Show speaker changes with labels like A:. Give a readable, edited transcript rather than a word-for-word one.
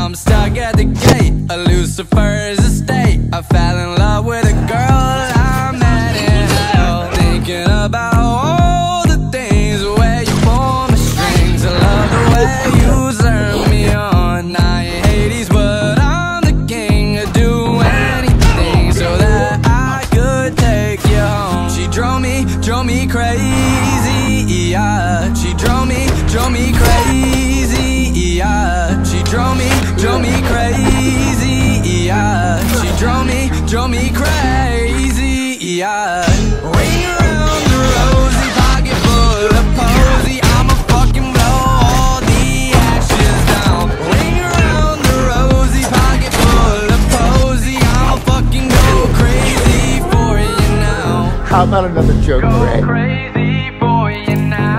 A: I'm stuck at the gate of Lucifer's estate. I fell in love with a girl I met in hell. Thinking about all the things, the way you pull my strings. I love the way you turn me on. I ain't Hades, but I'm the king. I'd do anything so that I could take you home. She drove me crazy, yeah. She drove me crazy, yeah. She drove me crazy, yeah. She drove me crazy, yeah. Ring around the rosy, pocket full of posy. I'ma fucking blow all the ashes down. Ring around the rosy, pocket full of posy. I'ma fucking go crazy for you now.
B: How about another joke, Ray?
A: Go crazy for you now.